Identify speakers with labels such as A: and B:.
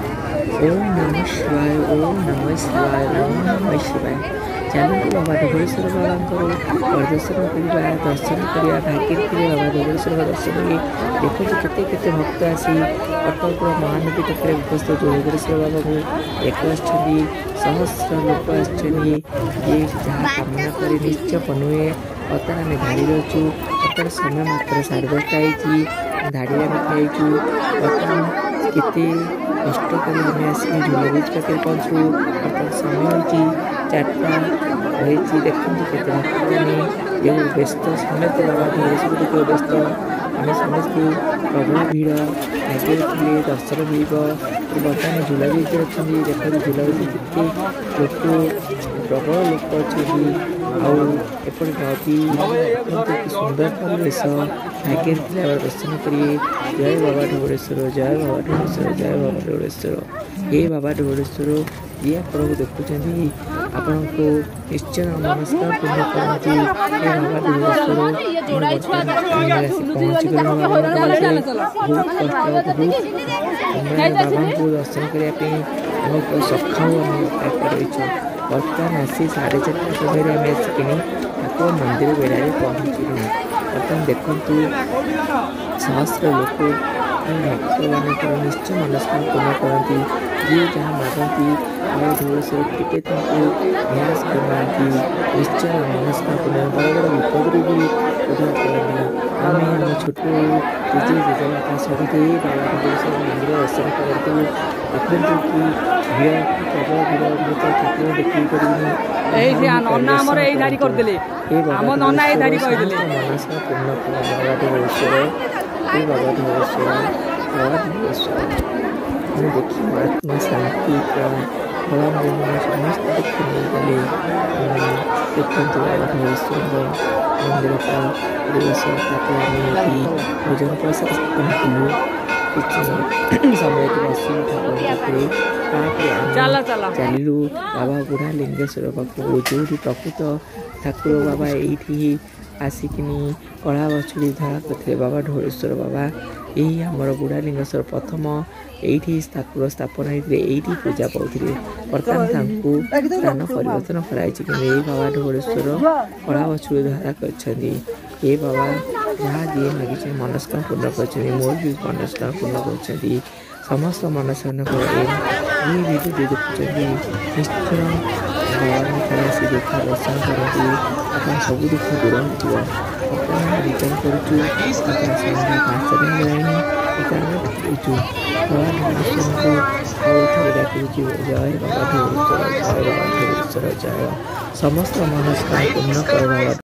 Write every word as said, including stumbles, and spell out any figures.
A: ओम नमः शिवाय ओम नमः शिवाय ओम नमः शिवाय। चलते बाबा धवळेश्वर बाबा दर्शन करवा दर्शन करवा भाग्यश्री बाबा धवळेश्वर दर्शन करें। देखो केते केते भक्त आसी कटक महानदी तक उपस्थित धवळेश्वर बाबा को एक सहस्र लोक आसछन्ती ये जहाँ कामना करे निश्चय पनुए। बर्तमान आम धाड़ी रचु बर्तमान समय मात्र साढ़े दसटा धाड़ी आम खाइचु। बर्तमान केते कष्ट कर आसिक झूल ब्रिज पाखे पहुँचू। बर्तमान समय हो चार्टा रही देखते केते भक्त मैंने व्यस्त समेत बाबा धवळेश्वर देखो व्यस्त आम समस्ते प्रबल भीड़ आगे थे दर्शन मिल। बर्तमान झूला ब्रिज अच्छा देखते झूला ब्रिज के लोक प्रबल लोक अच्छे आपटे नदी सुंदर परिवेश भाग्य दर्शन करिए। जय बाबा धवळेश्वर जय बाबा धवळेश्वर जय बाबा धवळेश्वर। हे बाबा धवळेश्वर ये आपको देखुं आपण को निश्चय नमस्कार पूर्ण करती। हे बाबा धवळेश्वर पहुँची गले बहुत कष्ट बाबा को दर्शन करने आम सखा रही। बर्तमान आसी साढ़े चार समय आम आसिक ठाकुर मंदिर बेड़ा पहुँचू। बर्तमान देखु सहस्र लोक भक्त मान निश्चय मनस्कामना पूर्ण करती। जी जहाँ मागती बाबा धवळेश्वर टिके निराश करना निश्चय मनस्कामना पूर्ण बड़ बड़ विपद भी उद्धार करती। आम आम छोट जेजे जेजेबापा सहित बाबा धवळेश्वर मंदिर दर्शन करती। देखते कि भीड़ प्रबल भीड़ मुझे ठाकुर देखी कर मनस्कामना पूर्ण बाबा धवळेश्वर हे बाबा धवळेश्वर बाबा धवळेश्वर देखिए आत्मा शांति भला मन समस्त देखने गले देखते बाबा धवळेश्वर मंदिर का परिवेश भोजन प्रसाद कलु कुछ समय बसी ठाकुर चलू बाबा बुढ़ा लिंगेश्वर पाखु जो प्रकृत ठाकुर बाबा ये आसिकिनी कला बछुड़ी धरा करते बाबा धवळेश्वर बाबा यही आमर बुढ़ा लिंगेश्वर प्रथम ये ठाकुर स्थापन होते ये पूजा पाते। बर्तमान स्थान परिवर्तन कराई कि बाबा धवळेश्वर कला बछुड़ी धरा कर ये बाबा जहाँ जी लगे मनस्कामना पूर्ण कर मोर भी मनस्कामना पूर्ण कर समस्त मनस्कामना ये वीडियो देखुं निश्चय बाबा आसी देखा दर्शन करती आप सब दुख दूर हो। रिटर्न करुचु सन्ध्या पाँच दिन गलानी रिटर्न बाबा धवळेश्वर को डाकुचु जय बाबा धवळेश्वर जय बाबा धवळेश्वर जय समस्त मनस्कामना पूर्ण कर।